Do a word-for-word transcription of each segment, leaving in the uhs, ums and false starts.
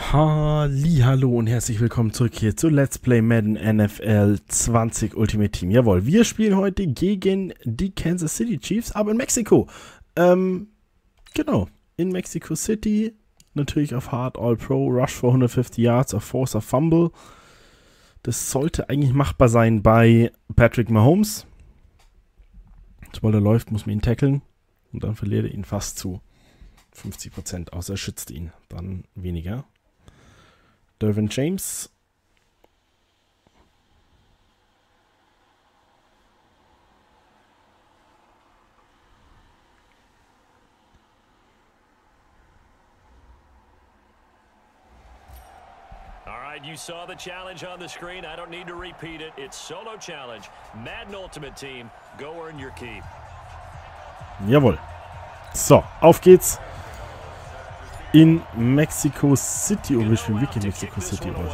Hallihallo und herzlich willkommen zurück hier zu Let's Play Madden N F L zwanzig Ultimate Team. Jawohl, wir spielen heute gegen die Kansas City Chiefs, aber in Mexiko. Ähm, genau, in Mexico City. Natürlich auf Hard All-Pro, Rush für hundertfünfzig Yards, auf Forcer Fumble. Das sollte eigentlich machbar sein bei Patrick Mahomes. Sobald er läuft, muss man ihn tackeln und dann verliert er ihn fast zu fünfzig Prozent, außer er schützt ihn, dann weniger. Derwin James. All right, you saw the challenge on the screen. I don't need to repeat it. It's solo challenge. Madden Ultimate Team. Go earn your keep. Jawohl. So, auf geht's. In Mexico City. Oh, wir spielen wirklich in Mexico City. Also,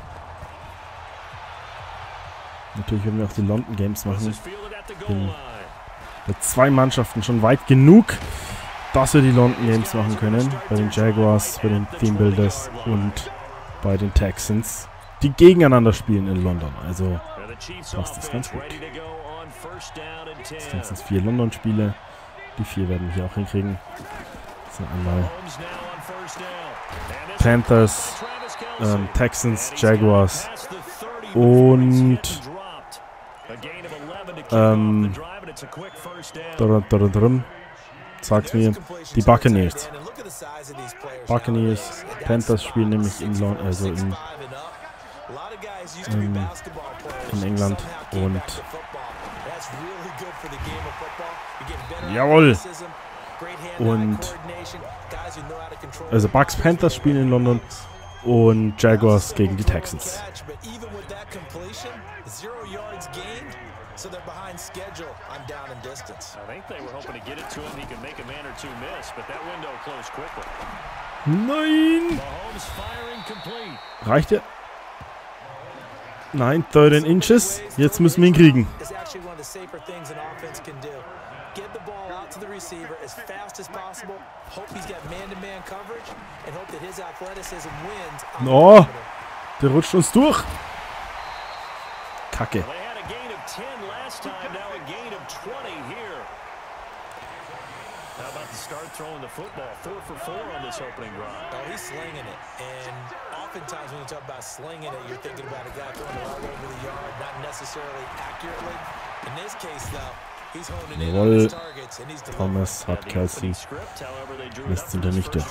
natürlich werden wir auch die London Games machen. Bin bei zwei Mannschaften schon weit genug, dass wir die London Games machen können. Bei den Jaguars, bei den Theme Builders und bei den Texans, die gegeneinander spielen in London. Also passt das ganz gut. Das sind jetzt vier London-Spiele. Die vier werden wir hier auch hinkriegen. Das sind einmal Panthers, ähm, Texans, Jaguars und ähm, sagt mir die Buccaneers. Buccaneers, Panthers spielen nämlich in, Lon also in, ähm, in England und jawohl. Und also Bucks, Panthers spielen in London und Jaguars gegen die Texans. Nein! Reicht er? Nein, thirteen inches. Jetzt müssen wir ihn kriegen. Get the ball out to the receiver as fast as possible. Hope he's got man-to-man coverage and hope that his athleticism wins. Oh, der rutscht uns durch. Kacke. They had a gain of ten last time, now a gain of twenty here. How about the start throwing the football? Four for four on this opening drive. Oh, he's slinging it. And oftentimes when you talk about slinging it, you're thinking about a guy throwing it all over the yard, not necessarily accurately. In this case, though, jawohl, Thomas hat Kelsey, lässt ihn da nicht durch.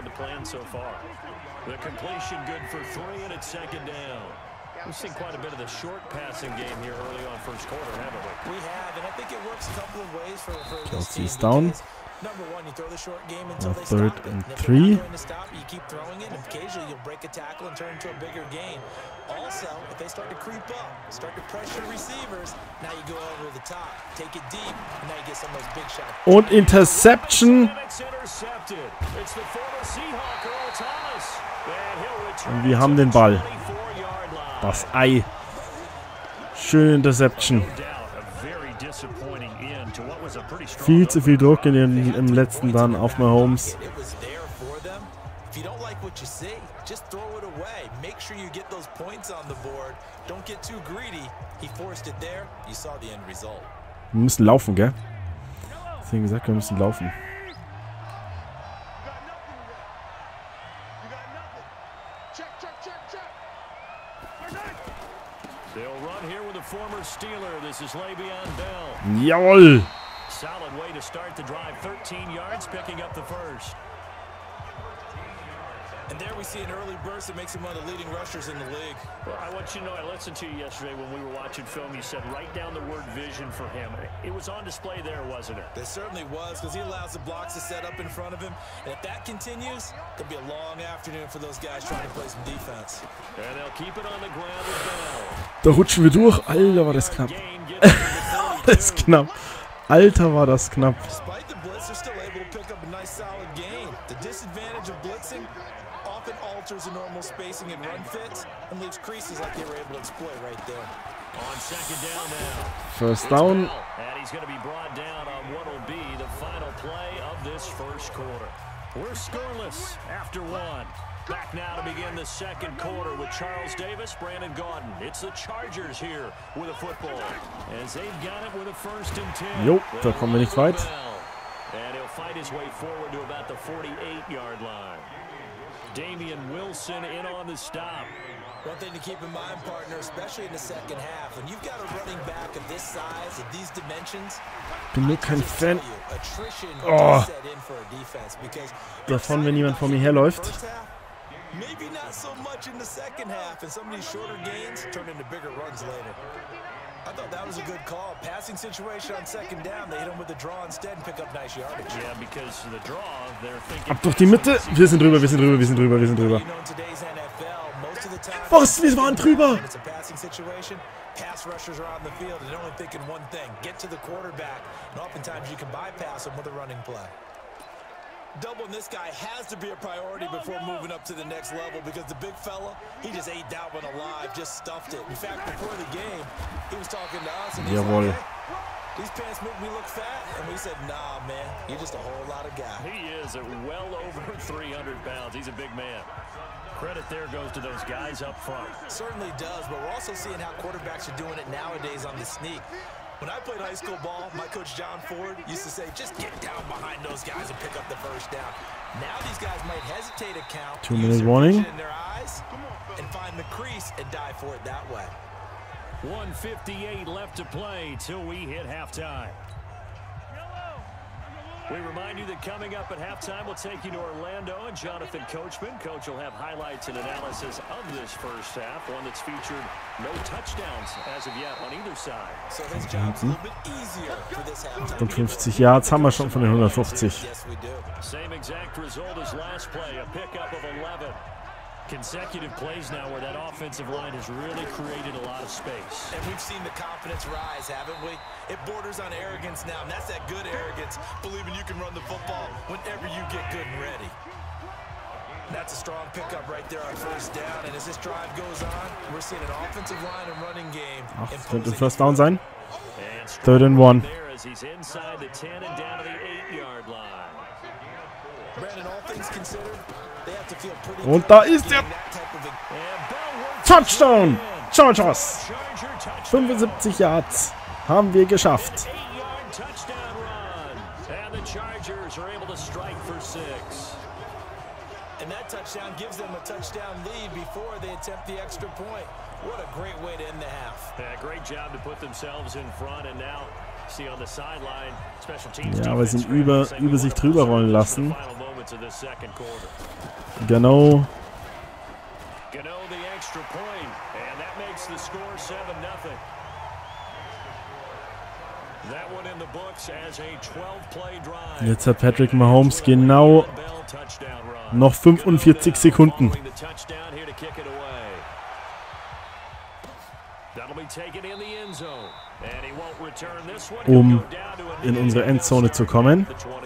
We've seen quite a bit of the short passing game here early on first quarter, haven't we? We have, and I think it works a couple of ways for, for Kelsey is down. Number one, you throw the short game until they third stop and it. three. If to stop, you keep throwing it, and occasionally you'll break a tackle and turn into a bigger game. Also, if they start to creep up, start to pressure receivers, now you go over the top, take it deep, and now you get some of those big shots. Und Interception. Und wir haben den Ball. Das Ei. Schöne Interception. Viel zu viel Druck in den, im letzten dann auf Mahomes. Wir müssen laufen, gell? Deswegen gesagt, wir müssen laufen. Jawohl! Solid way to start the drive, thirteen yards, picking up the first. And there we see an early burst that makes him one of the leading rushers in the league. Well, I want you to know, I listened to you yesterday when we were watching film. You said write down the word vision for him. It was on display there, wasn't it? It certainly was, because he allows the blocks to set up in front of him. And if that continues, it could be a long afternoon for those guys trying to play some defense. And they'll keep it on the ground with Bell. Da rutschen wir durch. Alter, war das knapp. Das ist knapp. Alter, war das knapp. Despite the blitz, they're still able to pick up a nice solid gain. The disadvantage of blitzing often alters the normal spacing and run fits and leaves creases like they were able to exploit right there. On second down now. First down. And he's going to be brought down on what will be the final play of this first quarter. We're scoreless after one. Back now to begin the second quarter with Charles Davis, Brandon Gaudin. It's the Chargers here with a football. As they've got it with a first and ten. Jo, da kommen wir nicht weit. And he'll fight his way forward to about the forty-eight yard line. Damian Wilson in on the stop. One thing to keep in mind, partner, especially in the second half, when you've got a running back of this size, of these dimensions, Bin nur kein Fan oh. davon, wenn jemand vor mir herläuft. Maybe not so much in the second half, and some of these shorter gains turn into bigger runs later. I thought that was a good call. Passing situation on second down, they hit him with the draw instead and pick up nice yardage. Yeah, because the draw, they're thinking. Ab durch die Mitte. Wir sind drüber, wir sind drüber, wir sind drüber, wir sind drüber. Was? Wir waren drüber. It's a passing situation. Pass rushers are on the field and they're only thinking one thing: get to the quarterback. And oftentimes you can bypass them with a running play. Doubling this guy has to be a priority before moving up to the next level because the big fella, he just ate that one alive, just stuffed it. In fact, before the game, he was talking to us and he's Jawohl. like, hey, these pants make me look fat. And we said, nah, man, you're just a whole lot of guy. He is at well over three hundred pounds. He's a big man. Credit there goes to those guys up front. Certainly does, but we're also seeing how quarterbacks are doing it nowadays on the sneak. When I played high school ball, my coach John Ford used to say, just get down behind those guys and pick up the first down. Now these guys might hesitate to count, Two minute warning. in their eyes, and find the crease and dive for it that way. one fifty-eight left to play till we hit halftime. We remind you that coming up at halftime, we'll take you to Orlando and Jonathan Coachman. Coach will have highlights and analysis of this first half, one that's featured no touchdowns as of yet on either side. So his job's a little bit easier for this halftime. achtundfünfzig Yards haben wir schon von den hundertfünfzig. Yes, we do. Same exact result as last play, a pickup of eleven. Consecutive plays now where that offensive line has really created a lot of space. And we've seen the confidence rise, haven't we? It borders on arrogance now, and that's that good arrogance, believing you can run the football whenever you get good and ready. That's a strong pickup right there on first down, and as this drive goes on, we're seeing an offensive line and running game. Ach, könnte First Down sein. Third and one. There as he's inside the ten and down to the eight yard line. Brandon, all things considered, they have to feel pretty Und good da ist der getting that type of a Touchdown. Chargers. fünfundsiebzig Yards haben wir geschafft. eight-yard touchdown run. And the Chargers are able to strike for six. And that touchdown gives them a touchdown lead before they attempt the extra point. What a great way to end the half. Yeah, great job to put themselves in front and now see on the sideline special teams. Ja, aber sie sind über, über sich drüber rollen lassen. Genau. Gano the extra point and that makes the score seven nothing. That one in the books as a twelve play drive. Jetzt hat Patrick Mahomes genau noch fünfundvierzig Sekunden. Um in unsere Endzone zu kommen.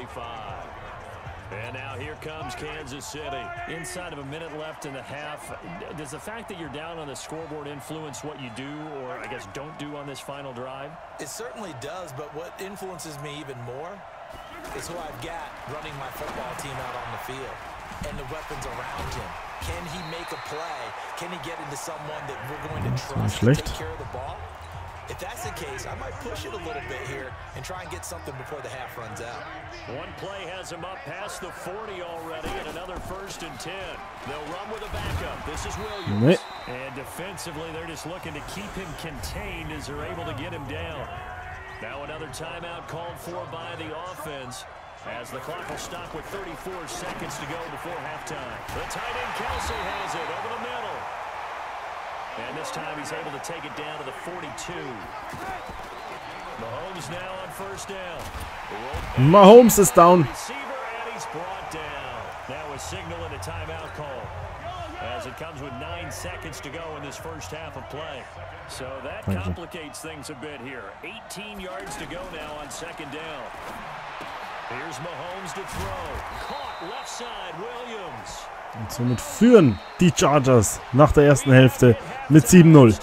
And now here comes Kansas City. Inside of a minute left in the half. Does the fact that you're down on the scoreboard influence what you do, or I guess don't do on this final drive? It certainly does, but what influences me even more is who I've got running my football team out on the field and the weapons around him. Can he make a play? Can he get into someone that we're going to trust to take care of the ball? If that's the case, I might push it a little bit here and try and get something before the half runs out. One play has him up past the forty already, and another first and ten. They'll run with a backup. This is Williams. Nee. And defensively, they're just looking to keep him contained as they're able to get him down. Now another timeout called for by the offense, as the clock will stop with thirty-four seconds to go before halftime. The tight end Kelsey has it over the middle. And this time he's able to take it down to the forty-two. Mahomes now on first down. Mahomes is down. Receiver and he's brought down. Now a signal and a timeout call, as it comes with nine seconds to go in this first half of play. So that complicates things a bit here. eighteen yards to go now on second down. Here's Mahomes to throw. Caught left side, Williams. Und somit führen die Chargers nach der ersten Hälfte mit sieben null.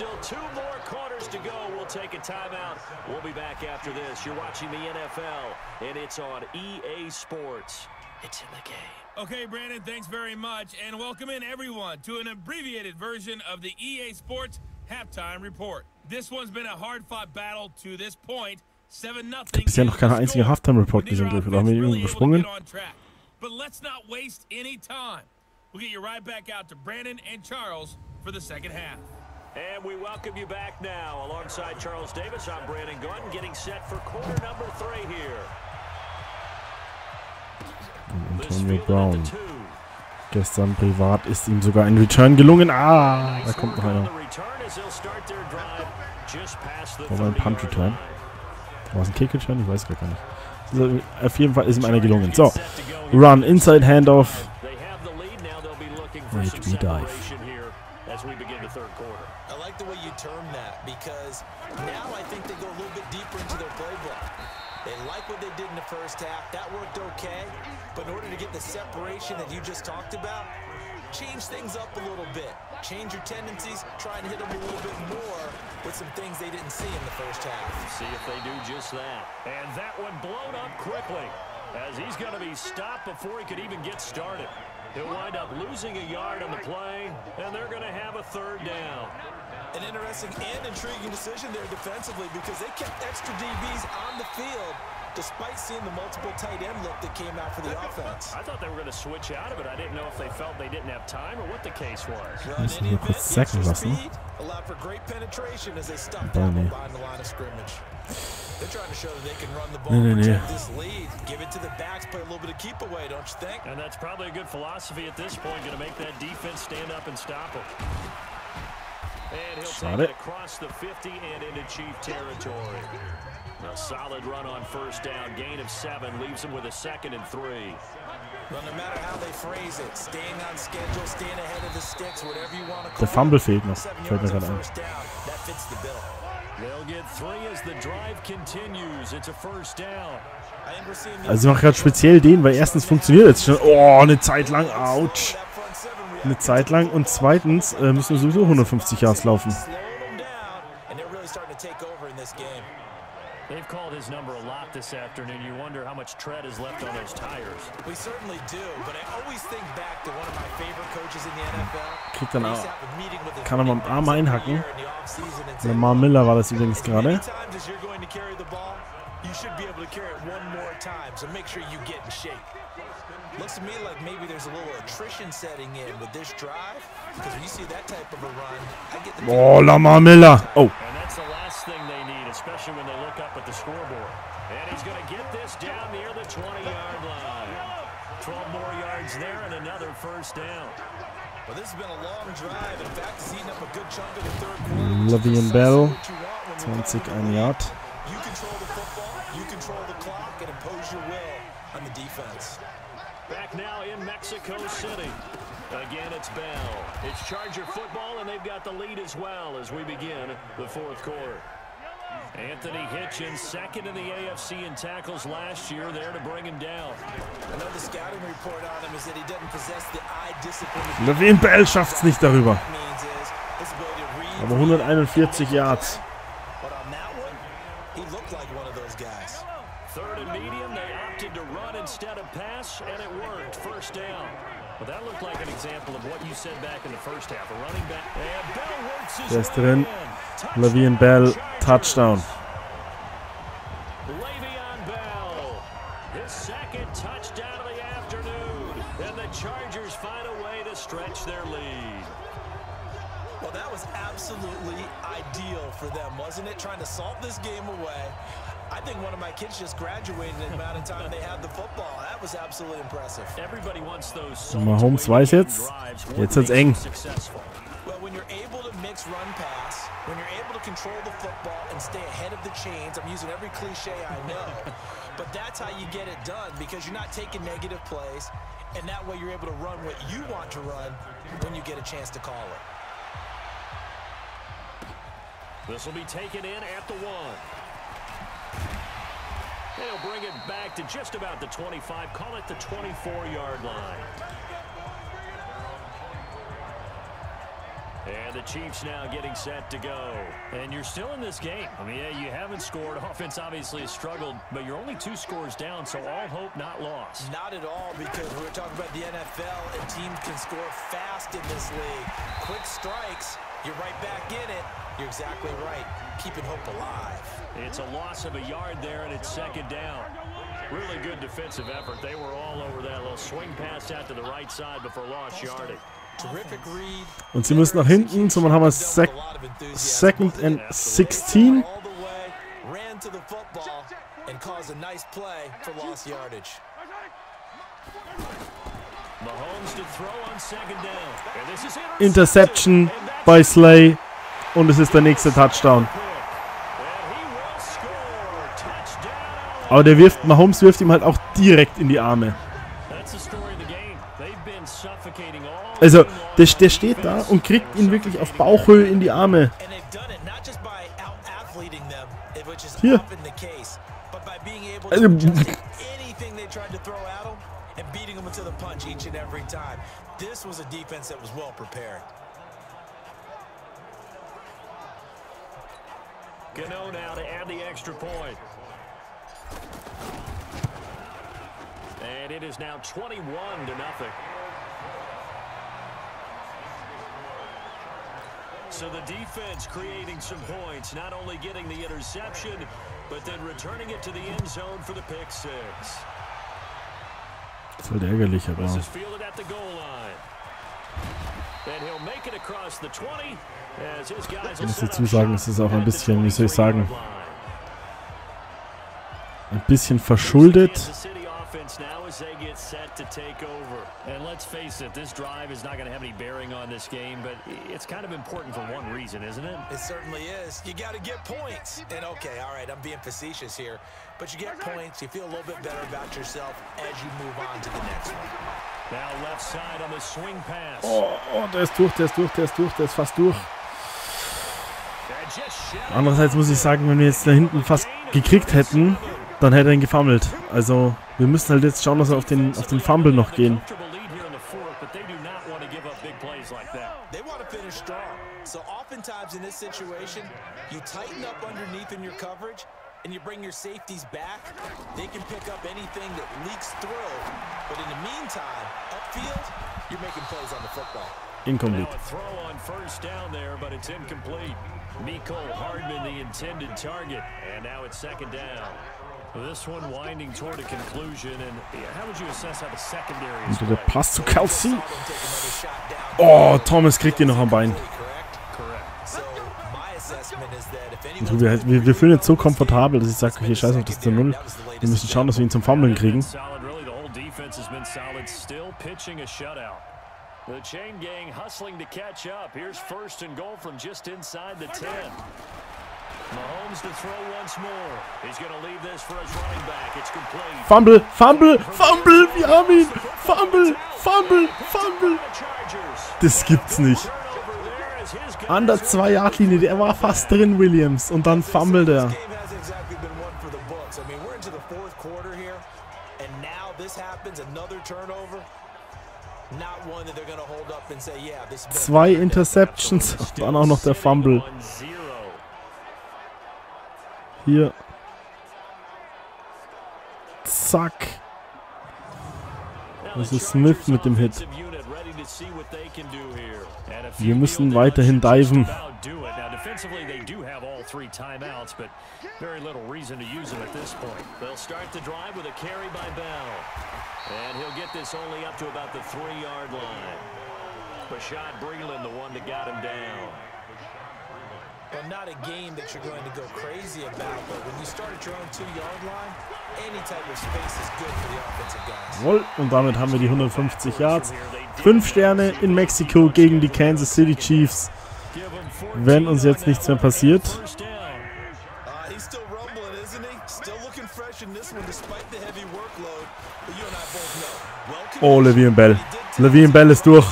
We'll be back after this. You're watching the N F L, and it's on E A Sports. It's in the game. Okay, Brandon, thanks very much, and welcome in everyone to an abbreviated version of the E A Sports Halftime Report. This one's been a hard-fought battle to this point. seven nothing. Bisher noch keine einzige Halftime-Report gesehen, oder haben wir irgendwie übersprungen? But let's not waste any time. We'll get you right back out to Brandon and Charles for the second half. And we welcome you back now. Alongside Charles Davis, I'm Brandon Gaudin, getting set for quarter number three here. Antonio Brown. Gestern privat ist ihm sogar ein Return gelungen. Ah, da kommt noch einer. War ein Punt-Return. War es ein Kick-Return? Ich weiß gar nicht. Also, auf jeden Fall ist ihm einer gelungen. So, Run, Inside Handoff. H B Dive. As we begin the third quarter. I like the way you term that because now I think they go a little bit deeper into their playbook. They like what they did in the first half. That worked okay. But in order to get the separation that you just talked about, change things up a little bit. Change your tendencies. Try and hit them a little bit more with some things they didn't see in the first half. See if they do just that. And that one blown up quickly as he's going to be stopped before he could even get started. He'll wind up losing a yard on the play, and they're going to have a third down. An interesting and intriguing decision there defensively because they kept extra D Bs on the field despite seeing the multiple tight end look that came out for the offense. I thought they were going to switch out of it. I didn't know if they felt they didn't have time or what the case was. Well, in any event, the extra speed allowed for great penetration as they stuffed down behind the line of scrimmage. They're trying to show that they can run the ball and protect this lead. Give it to the backs, play a little bit of keep away, don't you think? And that's probably a good philosophy at this point, going to make that defense stand up and stop them. And he'll take it across the fifty and into Chief territory. A solid run on first down, gain of seven, leaves him with a second and three. Well, no matter how they phrase it, staying on schedule, staying ahead of the sticks, whatever you want to call it. Der Fumble fehlt noch. Fällt mir gerade ein. That fits the bill. They'll get three as the drive continues. It's a first down. Also ich mache gerade speziell den, weil erstens funktioniert jetzt schon. Oh, eine Zeit lang. Autsch. Eine Zeit lang. Und zweitens äh, müssen wir sowieso hundertfünfzig Yards laufen. They've called his number a lot this afternoon. You wonder how much tread is left on those tires. We certainly do, but I always think back to one of my favorite coaches in the N F L. Kriegt dann auch. Kann er mal am Arm einhacken. Lamar Miller war das übrigens gerade. You should be able to carry it one more time, so make sure you get in shape. Looks to me like maybe there's a little attrition setting in with this drive, because when you see that type of a run, I get the Oh, Lamar Miller. Oh. And that's the last thing they need, especially when they look up at the scoreboard. And he's going to get this down near the twenty-yard line. twelve more yards there and another first down. Well, this has been a long drive. In fact, it's eaten up a good chunk of the third quarter. Le'Veon Bell, zwanzig, ein Yard. You control the football, you control the clock, and impose your will on the defense. Back now in Mexico City. Again, it's Bell. It's Charger football, and they've got the lead as well as we begin the fourth quarter. Anthony Hitchens, second in the A F C in tackles last year, there to bring him down. Another scouting report on him is that he doesn't possess the eye discipline. Le'Veon Bell schafft es nicht darüber. Aber hunderteinundvierzig Yards. But on that one, he looked like one of those guys. Third and medium, they opted to run instead of pass, and it worked. First down. Well, that looked like an example of what you said back in the first half. A running back. And Bell works his Der ist drin. Le'Veon Bell, Touchdown. Le'Veon Bell, his second touchdown of the afternoon. And the Chargers find a way to stretch their lead. Well, that was absolutely ideal for them, wasn't it? Trying to salt this game away. I think one of my kids just graduated in the amount of time they had the football. That was absolutely impressive. Everybody wants those. Mahomes weiß jetzt. Jetzt wird's eng. Well, when you're able to mix run pass, when you're able to control the football and stay ahead of the chains, I'm using every cliche I know, but that's how you get it done because you're not taking negative plays, and that way you're able to run what you want to run when you get a chance to call it. This will be taken in at the one. They'll bring it back to just about the twenty-five. Call it the twenty-four-yard line. And And the Chiefs now getting set to go. And you're still in this game. I mean, yeah, you haven't scored. Offense obviously has struggled, but you're only two scores down, so all hope not lost. Not at all, because we're talking about the N F L, and teams can score fast in this league. Quick strikes, you're right back in it. You're exactly right. Keeping hope alive. It's a loss of a yard there, and it's second down. Really good defensive effort. They were all over that little swing pass out to the right side before lost yardage. Und sie müssen nach hinten, so man haben wir sec Second and sixteen. Interception bei Slay und es ist der nächste Touchdown. Aber der wirft, Mahomes wirft ihm halt auch direkt in die Arme. Also, der, der steht da und kriegt ihn wirklich auf Bauchhöhe in die Arme. Hier. Also, Gano now to add the extra point. And it is now twenty-one to nothing. So the defense creating some points, not only getting the interception, but then returning it to the end zone for the pick six. Das ist halt ärgerlich, aber... This is fielded at the goal line. And he'll make it across the twenty. As his guys Ich muss dazu sagen, es ist auch ein bisschen, wie soll ich sagen, ein bisschen verschuldet. Now as they get set to take over. And let's face it, this drive is not going to have any bearing on this game, but it's kind of important for one reason, isn't it? It certainly is. You got to get points. And okay, all right, I'm being facetious here, but you get points, you feel a little bit better about yourself as you move on to the next one. Now left side on the swing pass. Oh, oh, der ist durch, der ist durch, der ist durch, der ist fast durch. Andererseits muss ich sagen, wenn wir jetzt da hinten fast gekriegt hätten, dann hätte er ihn gefummelt. Also, wir müssen halt jetzt schauen, dass wir auf den, auf den Fumble noch gehen. Incomplete. Mecole Hardman, the intended target, and now it's second down. This one winding toward a conclusion, and how would you assess how the secondary is? Und der Pass zu Kelsey. Oh, Thomas kriegt ihn noch am Bein. Und wir, wir, wir fühlen jetzt so komfortabel, dass ich sage, okay, scheiß auf das zu null. Wir müssen schauen, dass wir ihn zum Fummeln kriegen. The chain gang hustling to catch up. Here's first and goal from just inside the ten. Mahomes to throw once more. He's going to leave this for his running back. It's complete. Fumble, Fumble, Fumble, wir haben ihn. Fumble, Fumble, Fumble. Das gibt's nicht. An der zwei Yard Linie, der war fast drin, Williams. Und dann fummelt er. Zwei Interceptions, dann auch noch der Fumble. Hier. Zack. Das ist Smith mit dem Hit. Wir müssen weiterhin diven. Defensively, they do have all three timeouts, but very little reason to use them at this point. They'll start the drive with a carry by Bell. And he'll get this only up to about the three-yard line. Bashad Breeland, the one that got him down. Well, not a game that you're going to go crazy about, but when you start at your own two-yard line, any type of space is good for the offensive guys. Jawohl, und damit haben wir die hundertfünfzig Yards. Fünf Sterne in Mexiko gegen die Kansas City Chiefs. Wenn uns jetzt nichts mehr passiert. Oh, Le'Veon Bell. Le'Veon Bell ist durch.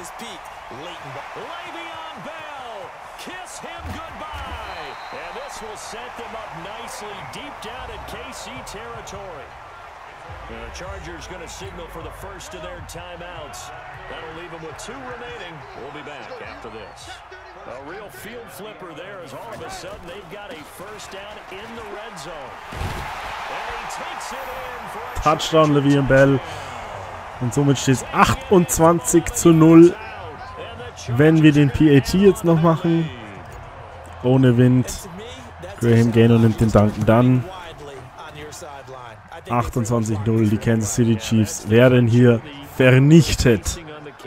The Chargers going to signal for the first of their timeouts. That'll leave them with two remaining. We'll be back after this. A real field flipper there as all of a sudden they've got a first down in the red zone. And he takes it in for a Touchdown, Le'Veon Bell. Und somit steht es achtundzwanzig zu null. Wenn wir den P A T jetzt noch machen. Ohne Wind. Graham Gaynor nimmt den Duncan dann. achtundzwanzig null. Die Kansas City Chiefs werden hier vernichtet.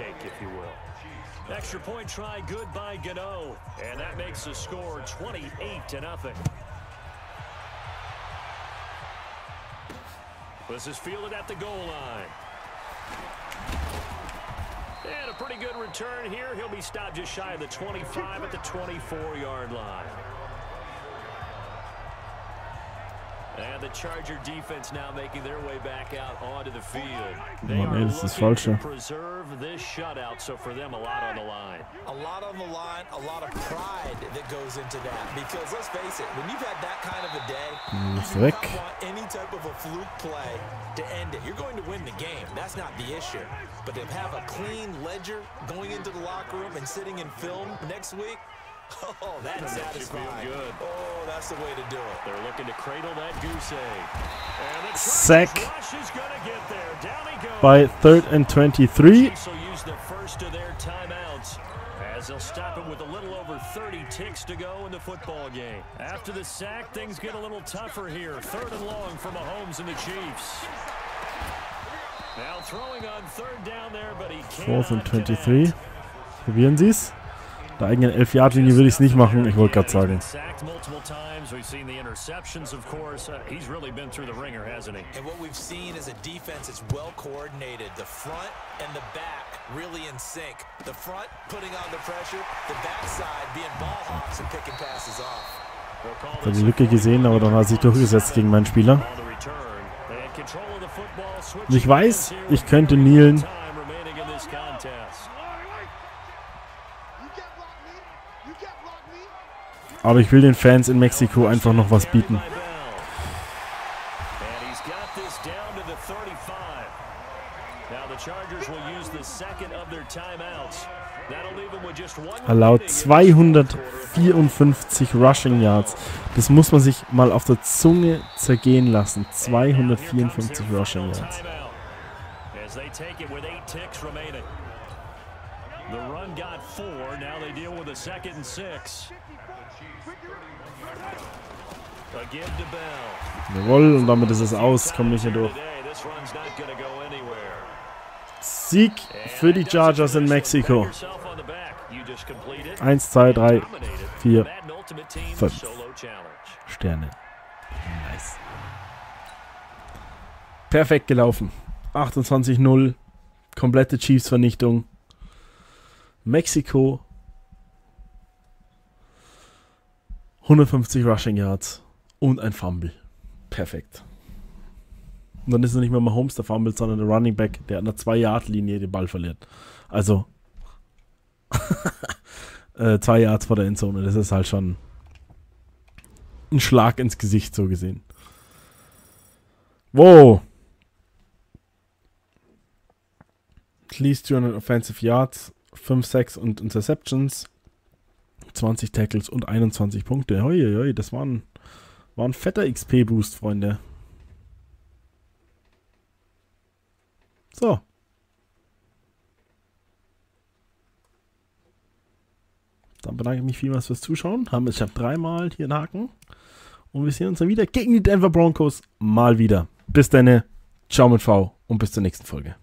extra point try good by Gano. And that makes the score twenty-eight to nothing. This is fielded at the goal line. And a pretty good return here. He'll be stopped just shy of the twenty-five at the twenty-four yard line. And the Charger defense now making their way back out onto the field. They Mann, ey, are das ist looking falsch. to preserve this shutout, so for them a lot on the line. A lot on the line, a lot of pride that goes into that. Because let's face it, when you've had that kind of a day, you do weg. not want any type of a fluke play to end it. You're going to win the game. That's not the issue. But to have a clean ledger going into the locker room and sitting in film next week, oh, that's satisfying. Good. Oh, that's the way to do it. They're looking to cradle that goose egg. And the Sack rush is going to get there. Down he goes. bei third and twenty-three. Chiefs will use the first of their timeouts as they'll stop it with a little over thirty ticks to go in the football game. After the sack, things get a little tougher here. Third and long for Mahomes and the Chiefs. Now throwing on third down there, but he can't. Fourth and twenty-three. Probieren Sie es. Der eigenen elf Yard Linie würde ich es nicht machen. Ich wollte gerade sagen. Sacked multiple times. We've seen the interceptions, of course. Uh, he's really been through the ringer, hasn't he? And what we've seen is a defense that's well coordinated. The front and the back really in sync. The front putting on the pressure, the backside being ball hawks and picking passes off. Ich habe die Lücke gesehen, aber dann hat er sich durchgesetzt gegen meinen Spieler. Und ich weiß, ich könnte kneelen. Aber ich will den Fans in Mexiko einfach noch was bieten. Erlaubt zweihundertvierundfünfzig Rushing Yards. Das muss man sich mal auf der Zunge zergehen lassen. zweihundertvierundfünfzig Rushing Yards. Jawohl, und damit ist es aus. Kommen nicht mehr durch. Sieg für die Chargers in Mexiko. eins, zwei, drei, vier, fünf Sterne. Nice. Perfekt gelaufen. achtundzwanzig null. Komplette Chiefs-Vernichtung. Mexiko. hundertfünfzig Rushing Yards. Und ein Fumble. Perfekt. Und dann ist es nicht mehr Mahomes der Fumble, sondern der Running Back, der an der zwei Yard Linie den Ball verliert. Also äh, zwei Yards vor der Endzone. Das ist halt schon ein Schlag ins Gesicht, so gesehen. Wow. At least zweihundert Offensive Yards, fünf Sacks und Interceptions, zwanzig Tackles und einundzwanzig Punkte. Hoi, hoi, das war ein, war ein fetter X P-Boost, Freunde. So. Dann bedanke ich mich vielmals fürs Zuschauen. Ich habe dreimal hier einen Haken. Und wir sehen uns dann wieder gegen die Denver Broncos. Mal wieder. Bis dann. Ciao mit V und bis zur nächsten Folge.